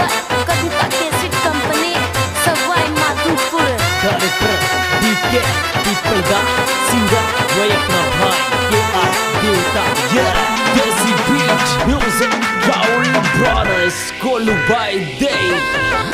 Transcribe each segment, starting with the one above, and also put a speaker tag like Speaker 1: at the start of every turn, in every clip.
Speaker 1: कविता cassette company Sawai Madhopur
Speaker 2: DK people का singer वयकना भाई के आर देवता देसी beat music Raul Brothers Kolu by Day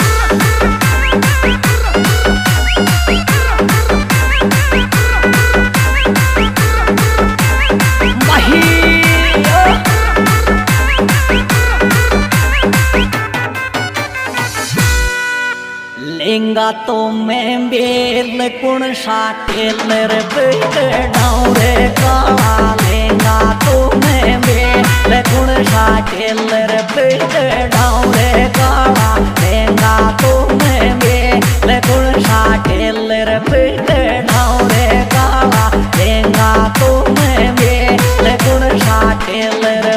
Speaker 3: लेंगा तो मैं बेल कुण साटेल रे बेटे डाउरे काला लेंगा तो मैं बेल कुण साटेल रे बेटे डाउरे काला लेंगा तो मैं बेल कुण साटेल रे बेटे डाउरे काला लेंगा तो मैं बेल कुण साटेल रे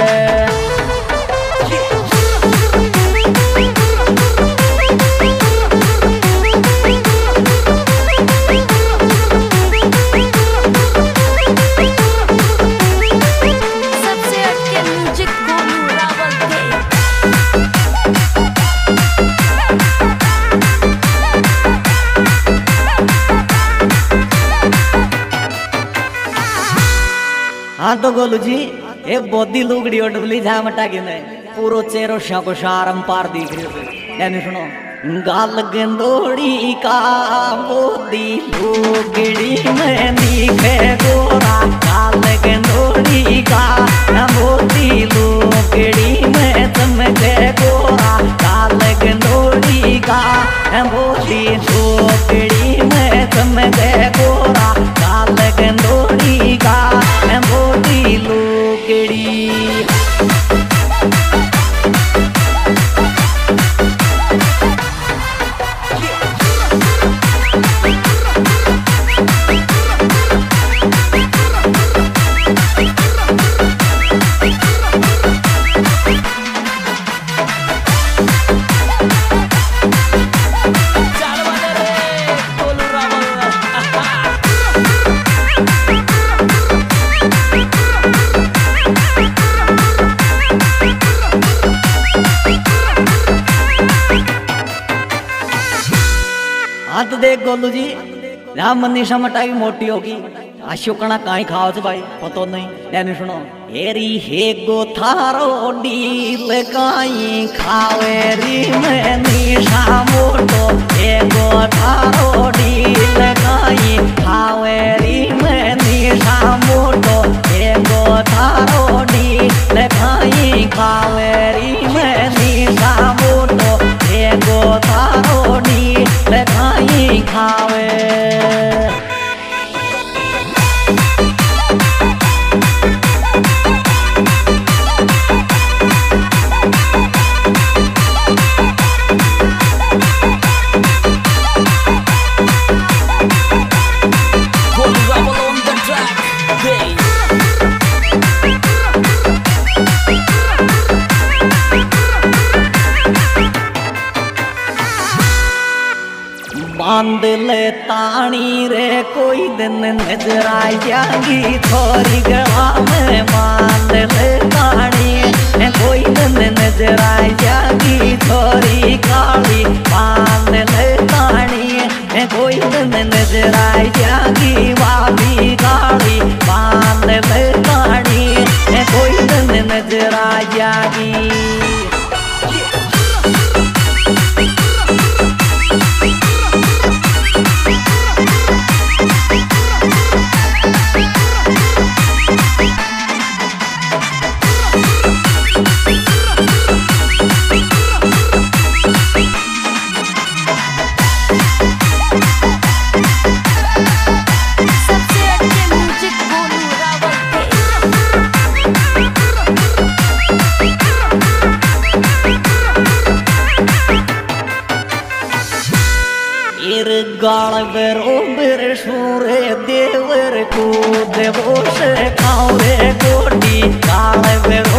Speaker 3: हाँ तो गोलू जी ये बोदी लुगड़ी और डुबली झामटा के ने पूरो चेहरो शाको शारम पार दिख रही है सुनो गाल गेंदोड़ी का बोदी लुगड़ी में दिखे गोरा गाल गेंदोड़ी का बोदी लुगड़ी में चमके गोरा गाल गेंदोड़ी का बोदी लुगड़ी में चमके गोरा गाल गेंदोड़ी का बोदी लुगड़ी देख गोलू जी राम मनीषा मटाई मोटी होगी अशोकना काई खाओ भाई पतो नहीं यानी सुनो एरी हे गो थारो डील काई खावे री में निशा मोटो हे गो थारो डील काई खावे री में निशा मोटो हे गो थारो डील काई खावे री में निशा मोटो हे गो थारो डील काई खावे बांध ले तानी रे कोई दिन नजर आई जाएगी थोड़ी गला में बांध ले तानी कोई दिन नजर आई जाएगी थोड़ी काली बांध ले तानी कोई दिन नजर आई जाएगी वाली काली बांध ले तानी कोई दिन नजर आई जाएगी गाल बेरो बेरे सूरे देवर को देवो से खाओ रे गोटी गाल बेरो